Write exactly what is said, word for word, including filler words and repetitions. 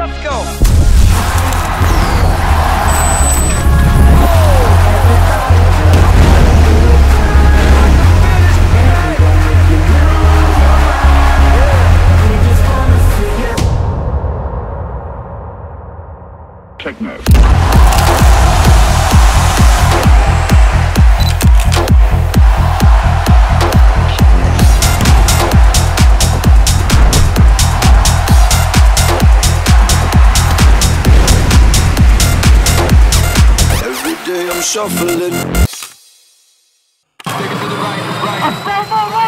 let's go. Techno. Every day I'm shuffling. Take it to the right, right.